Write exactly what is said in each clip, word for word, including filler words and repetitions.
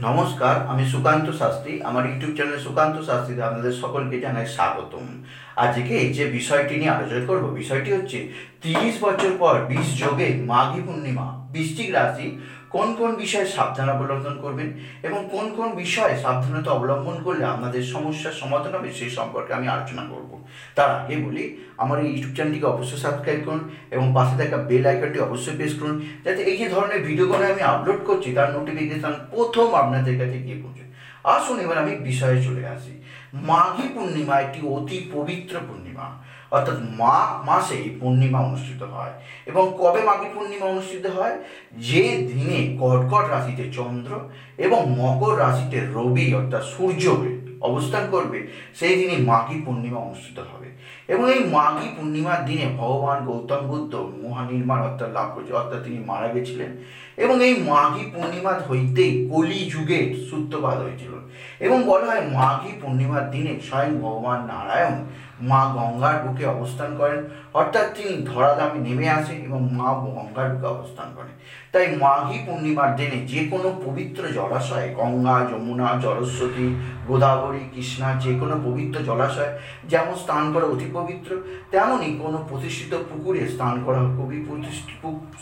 নমস্কার, আমি সুকান্ত শাস্ত্রী। আমার ইউটিউব চ্যানেল সুকান্ত শাস্ত্রীতে আপনাদের সকলকে জানাই স্বাগতম। আজকে যে বিষয়টি নিয়ে আলোচনা করব, বিষয়টি হচ্ছে তিরিশ বছর পর বিষ যোগে মাঘী পূর্ণিমা বৃশ্চিক রাশি কোন কোন বিষয়ে সাবধান অবলম্বন করবেন এবং কোন কোন বিষয়ে সাবধানতা অবলম্বন করলে আপনাদের সমস্যার সমাধান হবে সেই সম্পর্কে আমি আলোচনা করব। তার আগে বলি, আমার এই ইউটিউব চ্যানেলটিকে অবশ্যই সাবস্ক্রাইব করুন এবং পাশে থাকা বেল আইকনটি অবশ্যই প্রেস করুন, যাতে এই যে ধরনের ভিডিওগুলো আমি আপলোড করছি তার নোটিফিকেশন প্রথম আপনাদের কাছে গিয়ে পৌঁছে। আসুন এবার আমি বিষয়ে চলে আসি। মাঘী পূর্ণিমা একটি অতি পবিত্র পূর্ণিমা, অর্থাৎ মাঘ মাসে এই পূর্ণিমা অনুষ্ঠিত হয়। এবং কবে মাঘী পূর্ণিমা অনুষ্ঠিত হয়? যে দিনে কর্কট রাশিতে চন্দ্র এবং মকর রাশিতে রবি অর্থাৎ সূর্য অবস্থান করবে, সেই দিনে মাঘী পূর্ণিমা অনুষ্ঠিত হবে। এবং এই মাঘী পূর্ণিমার দিনে ভগবান গৌতম বুদ্ধ মহানির্মাণ অর্থাৎ লাভ করেছে, অর্থাৎ তিনি মারা গেছিলেন। এবং এই মাঘী পূর্ণিমা হইতেই কলি যুগের সূত্রপাত হয়েছিল। এবং বলা হয় মাঘী পূর্ণিমার দিনে স্বয়ং ভগবান নারায়ণ মা গঙ্গার বুকে অবস্থান করেন, অর্থাৎ তিনি ধরাধামে নেমে আসেন এবং মা গঙ্গার বুকে অবস্থান করেন। তাই মাঘী পূর্ণিমার দিনে যে কোনো পবিত্র জলাশয়ে, গঙ্গা, যমুনা, সরস্বতী, গোদাবরী, কৃষ্ণা, যে কোনো পবিত্র জলাশয় যেমন স্নান করা অতি পবিত্র, তেমনই কোনো প্রতিষ্ঠিত পুকুরে স্নান করা খুবই প্রতিষ্ঠিত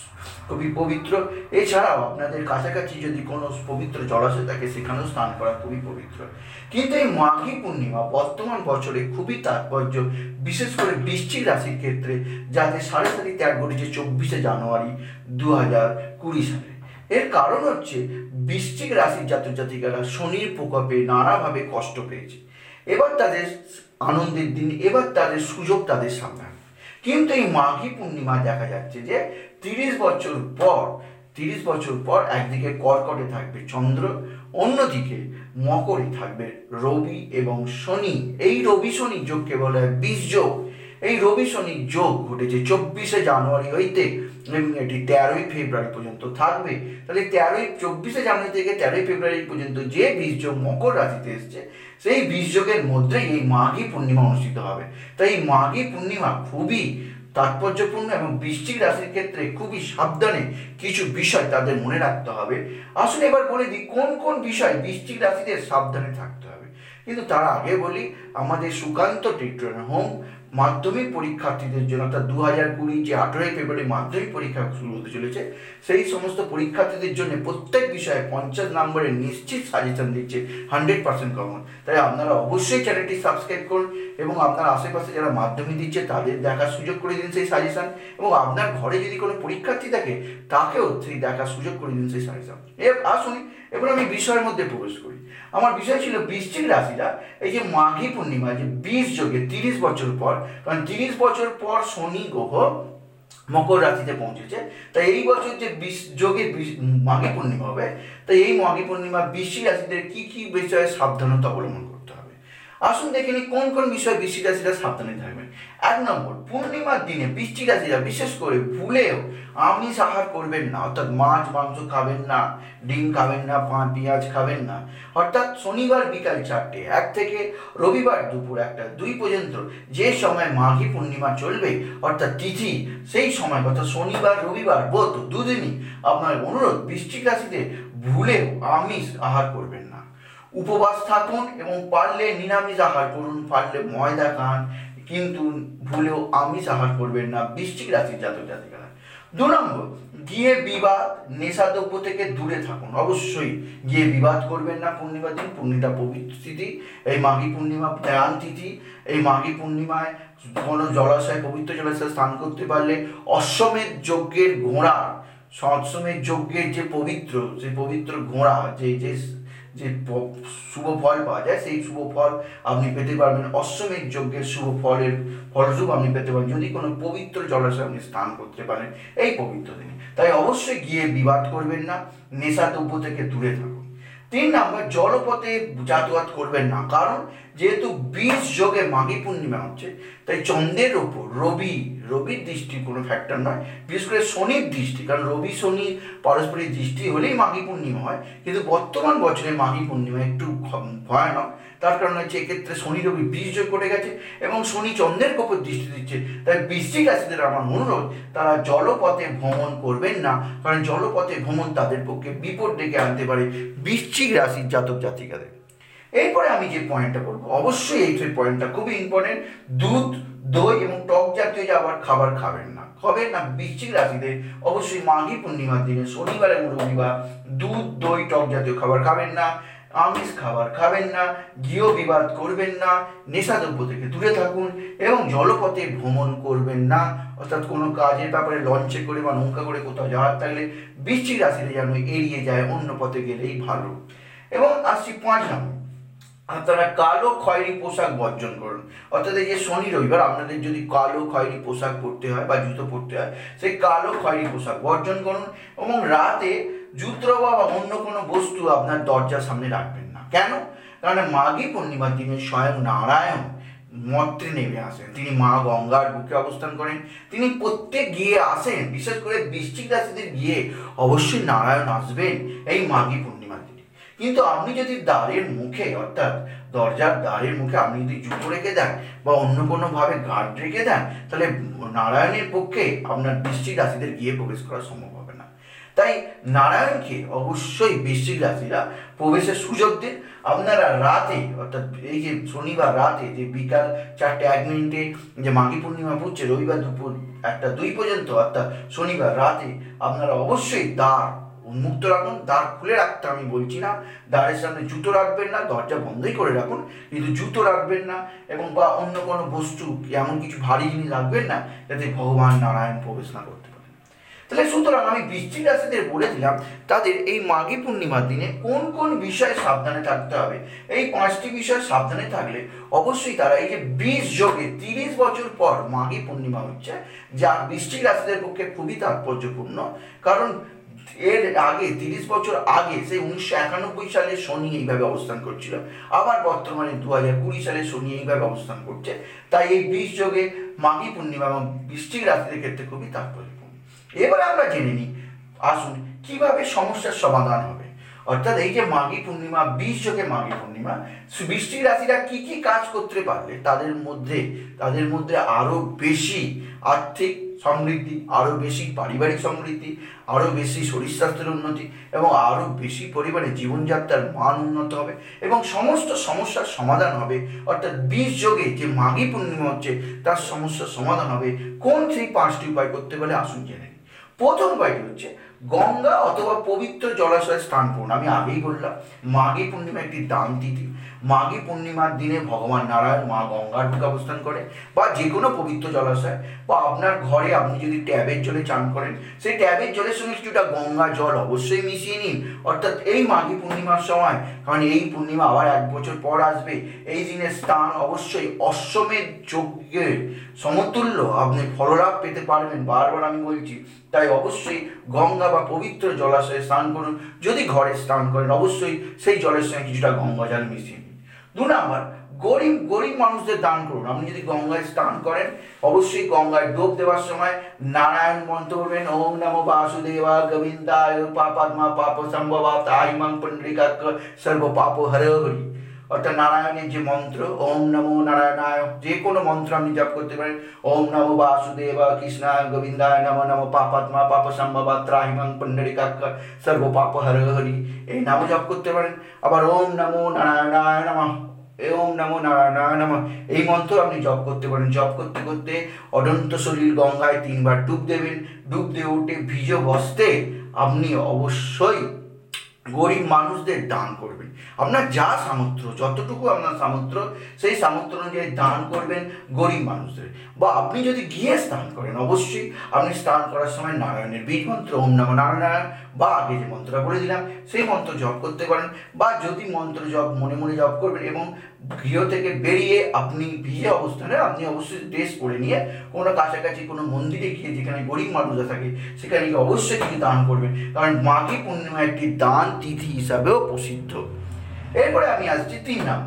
খুবই পবিত্র। এছাড়াও আপনাদের কাছাকাছি যদি কোনো পবিত্র জলাশয় থাকে সেখানেও স্নান করা খুবই পবিত্র। কিন্তু এই মাঘী পূর্ণিমা বর্তমান বছরে খুবই তাৎপর্য, বিশেষ করে বৃশ্চিক রাশির ক্ষেত্রে, যাতে সাড়ে সারি ত্যাগ ঘটেছে চব্বিশে জানুয়ারি দু হাজার কুড়ি সালে। এর কারণ হচ্ছে বৃশ্চিক রাশির জাতক জাতিকারা শনির প্রকোপে নানাভাবে কষ্ট পেয়েছে। এবার তাদের আনন্দের দিন, এবার তাদের সুযোগ তাদের সামনে। কিন্তু এই মাঘী পূর্ণিমা দেখা যাচ্ছে যে তিরিশ বছর পর তিরিশ বছর পর একদিকে কর্কটে থাকবে চন্দ্র, অন্যদিকে মকরে থাকবে রবি এবং শনি। এই রবি শনি যোগকে বলা হয় বিষ যোগ। এই রবি শনি যোগ ঘটেছে চব্বিশে জানুয়ারি হইতে এবং এটি তেরোই ফেব্রুয়ারি পর্যন্ত থাকবে। তাহলে তেরোই চব্বিশে জানুয়ারি থেকে তেরোই ফেব্রুয়ারি পর্যন্ত যে বীজ যোগ মকর রাশিতে এসছে, সেই বীজ যোগের মধ্যেই এই মাঘী পূর্ণিমা অনুষ্ঠিত হবে। তাই এই মাঘী পূর্ণিমা খুবই তাৎপর্যপূর্ণ এবং বৃশ্চিক রাশির ক্ষেত্রে খুবই সাবধানে কিছু বিষয় তাদের মনে রাখতে হবে। আসলে এবার বলে দিই কোন কোন বিষয় বৃশ্চিক রাশিতে সাবধানে থাকতে হবে। কিন্তু তার আগে বলি, আমাদের সুকান্ত টিউটোরিয়াল হোম মাধ্যমিক পরীক্ষার্থীদের জন্য, অর্থাৎ দু হাজার কুড়ি যে আঠেরোই ফেব্রুয়ারি মাধ্যমিক পরীক্ষা শুরু হতে চলেছে, সেই সমস্ত পরীক্ষার্থীদের জন্য প্রত্যেক বিষয়ে পঞ্চাশ নম্বরের নিশ্চিত সাজেশন দিচ্ছে, হান্ড্রেড পার্সেন্ট কমন। তাই আপনারা অবশ্যই চ্যানেলটি সাবস্ক্রাইব করুন এবং আপনার আশেপাশে যারা মাধ্যমিক দিচ্ছে তাদের দেখার সুযোগ করে দিন সেই সাজেশন, এবং আপনার ঘরে যদি কোনো পরীক্ষার্থী থাকে তাকেও সেই দেখার সুযোগ করে দিন সেই সাজেশন। এবার আসুন এবার আমি বিষয়ের মধ্যে প্রবেশ করি। আমার বিষয় ছিল বৃশ্চিক রাশিরা এই যে মাঘী পূর্ণিমা যে বিষ যোগে তিরিশ বছর পর, কারণ তিরিশ বছর পর শনি গ্রহ মকর রাশিতে পৌঁছেছে, তাই এই বছর যে বিষ যোগে মাঘী পূর্ণিমা হবে, তাই এই মাঘী পূর্ণিমা বৃশ্চিক রাশিদের কি কি বিষয়ে সাবধানতা অবলম্বন করতে হবে। আসুন দেখে নিই কোন কোন বিষয়ে বৃশ্চিক রাশিরা সাবধানে থাকবেন। এক নম্বর, পূর্ণিমার দিনে বৃশ্চিক রাশিরা বিশেষ করে ভুলেও আমিষ আহার করবেন না, অর্থাৎ মাছ মাংস খাবেন না, ডিম খাবেন না, পেঁয়াজ খাবেন না। অর্থাৎ শনিবার বিকাল চারটে এক থেকে রবিবার দুপুর একটা দুই পর্যন্ত যে সময় মাঘী পূর্ণিমা চলবে, অর্থাৎ তিথি, সেই সময় অর্থাৎ শনিবার রবিবার বোধ দুদিনই আপনার অনুরোধ বৃশ্চিক রাশিতে ভুলেও আমিষ আহার করবেন না। উপবাস থাকুন এবং পারলে নিরামিষ আহার করুন, পারলে ময়দা খান, কিন্তু ভুলেও আমিষ আহার করবেন না বৃশ্চিক রাশির জাতক জাতিকারা। দু নম্বর, গিয়ে বিবাদ নেশাদ্রব্য থেকে দূরে থাকুন। অবশ্যই গিয়ে বিবাদ করবেন না পূর্ণিমার দিন। পূর্ণিমা পবিত্র তিথি, এই মাঘী পূর্ণিমা ধ্যান তিথি। এই মাঘী পূর্ণিমায় কোনো জলাশয়, পবিত্র জলাশয়ে স্নান করতে পারলে অশ্বমেধ যজ্ঞের ঘোড়া, অশ্বমেধ যজ্ঞের যে পবিত্র যে পবিত্র ঘোড়া যে যে যে শুভ ফল পাওয়া যায়, সেই শুভ ফল আপনি পেতে পারবেন। অশ্বমেধ যজ্ঞের শুভ ফলের ফলস্বরূপ আপনি পেতে পারেন যদি কোনো পবিত্র জলাশয়ে আপনি স্নান করতে পারেন এই পবিত্র দিনে। তাই অবশ্যই গিয়ে বিবাদ করবেন না, নেশাদ্রব্য থেকে দূরে থাকুন। তিন নম্বর, জলপথে যাতায়াত করবেন না, কারণ যেহেতু বিশ যোগে মাঘী পূর্ণিমা হচ্ছে, তাই চন্দ্রের ওপর রবি রবির দৃষ্টির কোনো ফ্যাক্টর নয়, বিশেষ করে শনির দৃষ্টি, কারণ রবি শনি পারস্পরিক দৃষ্টি হলেই মাঘী পূর্ণিমা হয়। কিন্তু বর্তমান বছরে মাঘী পূর্ণিমা একটু ভয়ানক, তার কারণ হচ্ছে এক্ষেত্রে শনি রবি বিশ যোগ করে গেছে এবং শনি চন্দ্রের ওপর দৃষ্টি দিচ্ছে। তাই বৃশ্চিক রাশিদের আমার অনুরোধ, তারা জলপথে ভ্রমণ করবেন না, কারণ জলপথে ভ্রমণ তাদের পক্ষে বিপদ ডেকে আনতে পারে বৃশ্চিক রাশির জাতক জাতিকাদের। এরপরে আমি যে পয়েন্টটা বলবো, অবশ্যই এই পয়েন্টটা খুবই ইম্পর্টেন্ট, দুধ দই এবং টক জাতীয় যে আবার খাবার খাবেন না, খাবেন না বৃশ্চিক রাশিতে অবশ্যই মাঘী পূর্ণিমার দিনে শনিবার এবং রবিবার দুধ দই টক জাতীয় খাবার খাবেন না, আমিষ খাবার খাবেন না, গৃহ বিবাদ করবেন না, নেশাদ্রব্য থেকে দূরে থাকুন এবং জলপথে ভ্রমণ করবেন না, অর্থাৎ কোনো কাজের ব্যাপারে লঞ্চে করে বা নৌকা করে কোথাও যাওয়ার থাকলে বৃশ্চিক রাশিতে যেন এড়িয়ে যায়, অন্য পথে গেলেই ভালো। এবং আসছি পাঁচ নম্বর, আপনারা কালো খয়েরি পোশাক বর্জন করুন। অর্থাৎ এই যে শনি রবিবার আপনাদের যদি কালো খয়েরি পোশাক পরতে হয় বা জুতো পরতে হয়, সেই কালো খয়েরি পোশাক বর্জন করুন এবং রাতে জুতো বা অন্য কোনো বস্তু আপনার দরজার সামনে রাখবেন না। কেন? কারণ মাঘী পূর্ণিমার দিনে স্বয়ং নারায়ণ মর্তে নেমে আসেন, তিনি মা গঙ্গার বুকে অবস্থান করেন, তিনি প্রত্যেক গিয়ে আসেন, বিশেষ করে বৃশ্চিক রাশিদের গিয়ে অবশ্যই নারায়ণ আসবেন এই মাঘী পূর্ণিমার দিনে। কিন্তু আপনি যদি দ্বারের মুখে, অর্থাৎ দরজার দ্বারের মুখে আপনি যদি জুতো রেখে দেন বা অন্য কোনোভাবে গার্ড রেখে দেন, তাহলে নারায়ণের পক্ষে আপনার বৃশ্চিক রাশিদের গিয়ে প্রবেশ করা সম্ভব হবে না। তাই নারায়ণকে অবশ্যই বৃশ্চিক রাশিরা প্রবেশের সুযোগ দিন। আপনারা রাতে, অর্থাৎ এই যে শনিবার রাতে যে বিকাল চারটে এক মিনিটে যে মাঘী পূর্ণিমা পড়ছে, রবিবার দুপুর একটা দুই পর্যন্ত, অর্থাৎ শনিবার রাতে আপনারা অবশ্যই দ্বার উন্মুক্ত রাখুন। দ্বার খুলে রাখতে আমি বলছি না, দ্বারের সামনে জুতো রাখবেন না, দরজা বন্ধই করে রাখুন, কিন্তু জুতো রাখবেন না এবং বা অন্য কোনো বস্তু এমন কিছু ভারী জিনিস রাখবেন না যাতে ভগবান নারায়ণ প্রবেশ না করতে পারেন। তাহলে সুতরাং আমি বৃশ্চিক রাশিদের বলে দিলাম তাদের এই মাঘী পূর্ণিমার দিনে কোন কোন বিষয়ে সাবধানে থাকতে হবে। এই পাঁচটি বিষয় সাবধানে থাকলে অবশ্যই তারা এই যে বিশ যোগে তিরিশ বছর পর মাঘী পূর্ণিমা হচ্ছে, যা বৃশ্চিক রাশিদের পক্ষে খুবই তাৎপর্যপূর্ণ। কারণ এর আগে তিরিশ বছর আগে সেই উনিশশো একানব্বই সালে শনি এইভাবে অবস্থান করছিল, আবার বর্তমানে দু হাজার কুড়ি সালে শনি এইভাবে অবস্থান করছে। তাই এই বিশ যোগে মাঘী পূর্ণিমা এবং বৃশ্চিক রাশিদের ক্ষেত্রে খুবই তাৎপর্যপূর্ণ। এবারে আমরা জেনে নিই, আসুন কিভাবে সমস্যার সমাধান হবে। অর্থাৎ এই যে মাঘী পূর্ণিমা, বিশ যোগে মাঘী পূর্ণিমা, বৃশ্চিক রাশিরা কি কি কাজ করতে পারলে তাদের মধ্যে তাদের মধ্যে আরো বেশি আর্থিক সমৃদ্ধি, আরো বেশি পারিবারিক সমৃদ্ধি, আরো বেশি শরীর স্বাস্থ্যের উন্নতি এবং আরো বেশি পরিমাণে জীবনযাত্রার মান উন্নত হবে এবং সমস্ত সমস্যার সমাধান হবে। অর্থাৎ বিশ যোগে যে মাঘী পূর্ণিমা হচ্ছে তার সমস্যার সমাধান হবে, কোন সেই পাঁচটি উপায় করতে পারলে আসুন জেনে। প্রথম উপায়টি হচ্ছে গঙ্গা অথবা পবিত্র জলাশয়ে স্নান করুন। আমি আগেই বললাম মাঘী পূর্ণিমা একটি দান তিথি। মাঘী পূর্ণিমার দিনে ভগবান নারায়ণ মা গঙ্গার বুকে অবস্থান করে বা যে কোনো পবিত্র জলাশয় বা আপনার ঘরে আপনি যদি ট্যাবের জলে চান করেন, সেই ট্যাবের জলের সঙ্গে কিছুটা গঙ্গা জল অবশ্যই মিশিয়ে নিন। অর্থাৎ এই মাঘী পূর্ণিমার সময়, কারণ এই পূর্ণিমা আবার এক বছর পর আসবে, এই দিনের স্থান অবশ্যই অশ্বমেধ যজ্ঞের সমতুল্য আপনি ফললাভ পেতে পারবেন, বারবার আমি বলছি। তাই অবশ্যই গঙ্গা বা পবিত্র জলাশয়ে স্নান করুন। যদি ঘরে স্নান করেন অবশ্যই সেই জলের সঙ্গে কিছুটা গঙ্গা জল মিশিয়ে নিন। দু নম্বর, গরিব গরিব মানুষদের দান করুন। আপনি যদি গঙ্গায় স্নান করেন অবশ্যই গঙ্গায় ডোব দেওয়ার সময় নারায়ণ মন্ত্র বলবেন, ওম নমো বাসুদেবা গোবিন্দায় পাপাত্মা পাপ সম্ভবা তাইমাং পুণ্ডরিকাক্ষ সর্ব পাপ হরে হরি। অর্থাৎ নারায়ণের যে মন্ত্র ওম নমো নারায়ণায়, যে কোনো মন্ত্র আপনি জপ করতে পারেন। ওম নমো বাসুদেবা কৃষ্ণায় গোবিন্দায় নমো নমো পাপাত্মা পাপ সম্ভবা ত্রাহিমাং পুণ্ডরিকাক্ষ সর্ব পাপ হরে হরি, এই নামও জপ করতে পারেন। আবার ওম নমো নারায়ণায় নমঃ, ওম নমো নারায়ণায় নমঃ, এই মন্ত্র আপনি জপ করতে পারেন। জপ করতে করতে অনন্ত শরীর গঙ্গায় তিনবার ডুব দেবেন। ডুব দিয়ে উঠে ভিজ বস্ত্রে আপনি অবশ্যই গরিব মানুষদের দান করবেন। আপনার যা সামর্থ্য, যতটুকু আপনার সামর্থ্য সেই সামর্থ্য অনুযায়ী দান করবেন গরিব মানুষদের। বা আপনি যদি গিয়ে স্নান করেন অবশ্যই আপনি স্নান করার সময় নারায়ণের বীজ মন্ত্র ওম নমো নারায়ণ বা আগে যে মন্ত্রটা বলে দিলাম সেই মন্ত্র জপ করতে পারেন। বা যদি মন্ত্র জপ মনে মনে জপ করবেন এবং গৃহ থেকে বেরিয়ে আপনি ভিজে অবস্থানে আপনি অবশ্যই ড্রেস পরে নিয়ে কোনো কাছাকাছি কোনো মন্দিরে গিয়ে যেখানে গরিব মানুষরা থাকে সেখানে গিয়ে অবশ্যই কিছু দান করবেন, কারণ মাঘী পূর্ণিমা একটি দান তিথি হিসাবেও প্রসিদ্ধ। এরপরে আমি আসছি তিন নম্বর,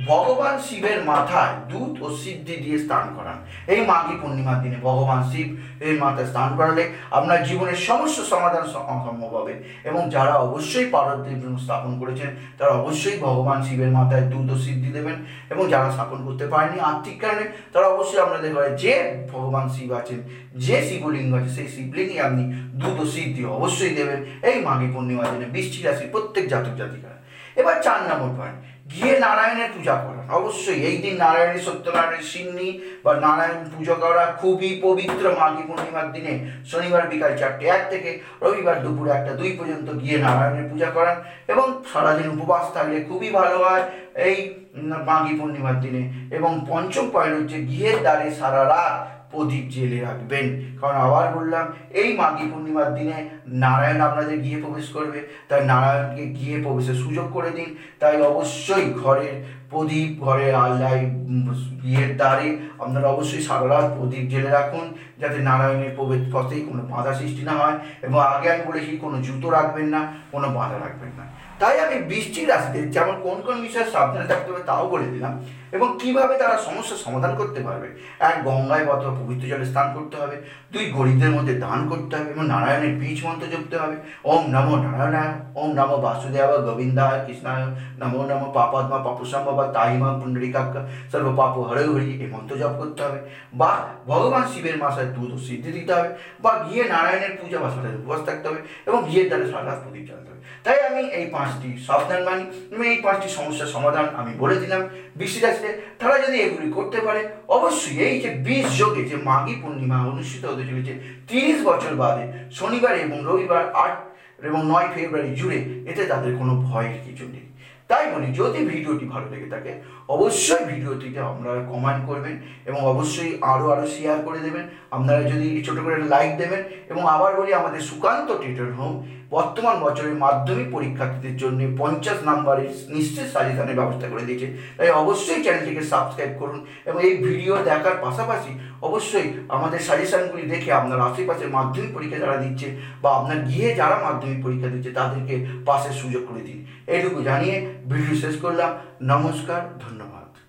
ভগবান শিবের মাথায় দুধ ও সিদ্ধি দিয়ে স্নান করান। এই মাঘী পূর্ণিমার দিনে ভগবান শিব এর মাথায় স্নান করালে আপনার জীবনের সমস্ত সমাধান সম্ভব হবে। এবং যারা অবশ্যই পার্বতীর স্থাপন করেছেন তারা অবশ্যই ভগবান শিবের মাথায় দুধ ও সিদ্ধি দেবেন। এবং যারা স্থাপন করতে পারেনি আর্থিক কারণে তারা অবশ্যই আপনাদের ঘরে যে ভগবান শিব আছেন, যে শিবলিঙ্গ আছে, সেই শিবলিঙ্গে আপনি দুধ ও সিদ্ধি অবশ্যই দেবেন এই মাঘী পূর্ণিমার দিনে বৃশ্চিক রাশির প্রত্যেক জাতক জাতিকারা। এবার চার নম্বর পয়েন্ট, গিয়ে নারায়ণের পূজা করা। অবশ্যই এই দিন নারায়ণের সত্যনারায়ণের সিন্নি বা নারায়ণ পুজো করা খুবই পবিত্র। মাঘী পূর্ণিমার দিনে শনিবার বিকাল চারটে এক থেকে রবিবার দুপুরে একটা দুই পর্যন্ত গিয়ে নারায়ণের পূজা করান এবং সারাদিন উপবাস থাকলে খুবই ভালো হয় এই মাঘী পূর্ণিমার দিনে। এবং পঞ্চম পয়েন্ট হচ্ছে গৃহের দ্বারে সারা রাত প্রদীপ জেলে রাখবেন, কারণ আবার বললাম এই মাঘী পূর্ণিমার দিনে নারায়ণ আপনাদের গৃহে প্রবেশ করবে, তাই নারায়ণকে গৃহে প্রবেশের সুযোগ করে দিন। তাই অবশ্যই ঘরের প্রদীপ, ঘরের আল্লায়, গৃহের দ্বারে আপনারা অবশ্যই সারা রাত প্রদীপ জেলে রাখুন, যাতে নারায়ণের প্রবেশ পথে কোনো বাধা সৃষ্টি না হয়। এবং আগে আমি বলেছি কোনো জুতো রাখবেন না, কোনো বাধা রাখবেন না। তাই আমি বৃশ্চিক রাশিতে যেমন কোন কোন বিষয়ে সাবধানে থাকতে হবে তাও বলে দিলাম, এবং কিভাবে তারা সমস্যার সমাধান করতে পারবে। এক, গঙ্গায় অথবা পবিত্র জলে স্নান করতে হবে। দুই, গরিবদের মধ্যে দান করতে হবে এবং নারায়ণের বীজ মন্ত্র জপতে হবে। ওম নমো নারায়ণায়, ওম নমো বাসুদেব গোবিন্দায় কৃষ্ণায়, নমো নমো পাপাত্মা পাপুসম্ভবা তাহিমা পুণ্ডরিকাক্ষ সর্ব পাপ হরে হরি এই মন্ত্র জপ করতে হবে। বা ভগবান শিবের মাসায় দুধ ও সিদ্ধি দিতে হবে, বা গিয়ে নারায়ণের পূজা বা সাথে উপবাস থাকতে হবে এবং গিয়ের দ্বারা সারা রাত প্রদীপ জ্বালাতে হবে। তাই আমি এই পাঁচটি সাবধান মানি এবং এই পাঁচটি সমস্যার সমাধান আমি বলে দিলাম। বৃশ্চিক রাশিতে তারা যদি এগুলি করতে পারে অবশ্যই এই যে বিশ যোগে যে মাঘী পূর্ণিমা অনুষ্ঠিত হতে চলেছে তিরিশ বছর বাদে শনিবার এবং রবিবার আট এবং নয় ফেব্রুয়ারি জুড়ে, এতে তাদের কোনো ভয়ের কিছু নেই। তাই বলি, যদি ভিডিওটি ভালো লেগে থাকে অবশ্যই ভিডিওটিতে আপনারা কমেন্ট করবেন এবং অবশ্যই আরও আরও শেয়ার করে দেবেন। আপনারা যদি ছোটো করে লাইক দেবেন। এবং আবার বলি, আমাদের সুকান্ত টিউটর হোম বর্তমান বছরের মাধ্যমিক পরীক্ষার্থীদের জন্য পঞ্চাশ নাম্বারের নিশ্চিত সাজেশনের ব্যবস্থা করে দিয়েছে। তাই অবশ্যই চ্যানেলটিকে সাবস্ক্রাইব করুন এবং এই ভিডিও দেখার পাশাপাশি অবশ্যই আমাদের সাজেশনগুলি দেখে আপনার আশেপাশে মাধ্যমিক পরীক্ষা যারা দিচ্ছে বা আপনার গিয়ে যারা মাধ্যমিক পরীক্ষা দিচ্ছে তাদেরকে পাশের সুযোগ করে দিন। এইটুকু জানিয়ে ভিডিও শেষ করলাম। নমস্কার, ধন্যবাদ।